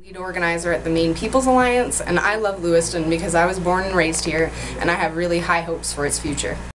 Lead organizer at the Maine People's Alliance, and I love Lewiston because I was born and raised here and I have really high hopes for its future.